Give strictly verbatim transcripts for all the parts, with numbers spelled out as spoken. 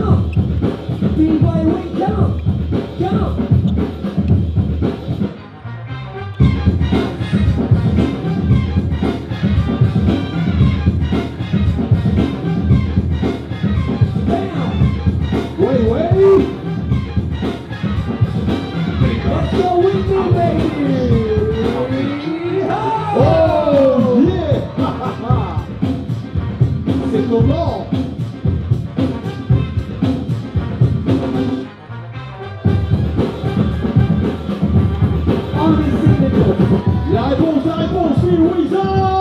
La réponse, la réponse, oui, Louisa.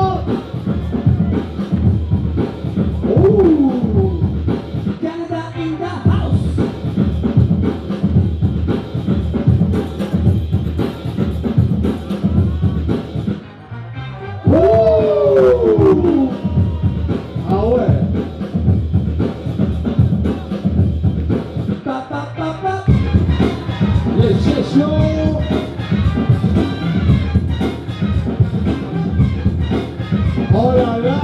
Oh, Canada in the house. oh. Ah ouais. Pa, pa, pa, pa. Les gestions. Oh là là.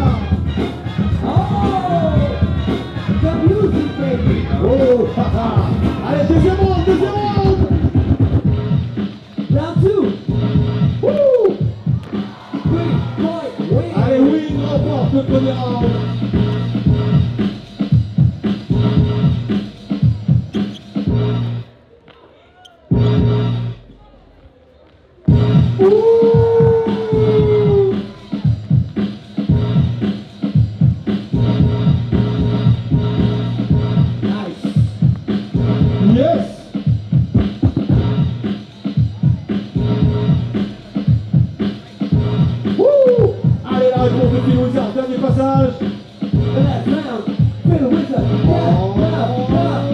Oh, the music, baby. Oh, haha. Allez, deuxième round, deuxième round. Round two. Woo. Three, point, win. Allez, Win remporte le premier round. Yes! Wouh! Allez, la réponse de Phil Wizard, dernier passage! The last round. Phil Wizard. Yeah, yeah, yeah.